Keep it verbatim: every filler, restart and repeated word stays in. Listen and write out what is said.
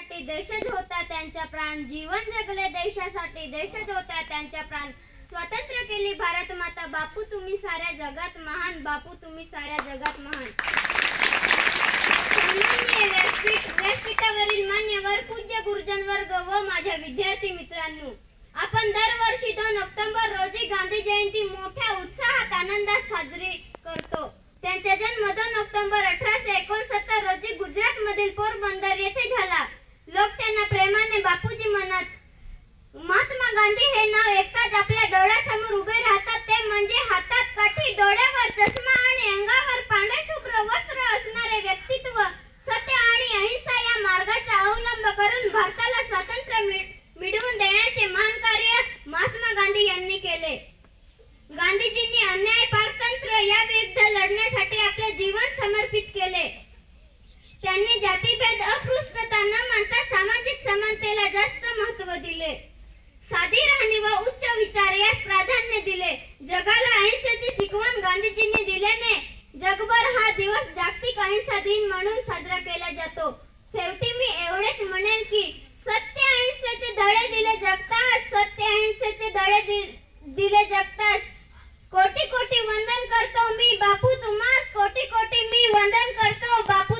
देशासाठी देशज होता त्यांचा प्राण, जीवन जगले देशासाठी देशज होता त्यांचा प्राण, स्वातंत्र्य केली भारत माता, बापू तुम्ही साऱ्या जगात महान, बापू तुम्ही साऱ्या जगात महान. सन्माननीय व्यासपीठ व्यासपीठावरील मान्यवर पूज्य गुरुजन वर्ग व माझ्या विद्यार्थी मित्रांनो, आपण दरवर्षी दोन ऑक्टोबर रोजी गांधी जयंती मोठ्या उत्साहात आनंदात साजरी करतो. त्यांचा जन्म दोन ऑक्टोबर अठराशे एकोणसत्तर रोजी गुजरात मधील पोरबंदर येथे झाला. लोक त्यांना प्रेमाने बापूजी म्हणत. महात्मा गांधी हे नाव ऐकताच आपल्या डोळ्यासमोर उभे राहतात ते म्हणजे हातात काठी, डोळ्यावर चष्मा आणि अंगावर पांढरे शुभ्र वस्त्र असणारे व्यक्तित्व. सत्य आणि अहिंसा या मार्गाचा अवलंब करून भारताला स्वातंत्र्य मिळवून देण्याचे महान कार्य महात्मा गांधी यांनी केले. गांधीजींनी अन्याय पारतंत्र्य या विरुद्ध लढण्यासाठी आपले जीवन समर्पित केले. त्यांनी जातीभेद अस्पृश्यता न मानता सामाजिक समानतेला जास्त महत्त्व दिले. साधी राहणी व उच्च विचार यास प्राधान्य दिले. जगाला अहिंसेची शिकवण गांधीजींनी दिल्याने जगभर हा दिवस जागतिक अहिंसा दिन म्हणून साजरा केला जातो. शेवटी मी एवढेच म्हणेन की सत्य अहिंसेचे धडे दिले जगतास, सत्य अहिंसेचे धडे दिले जगतास. कोटी कोटी वंदन करतो मी बापू तुम्हास, कोटी कोटी मी वंदन करतो बापू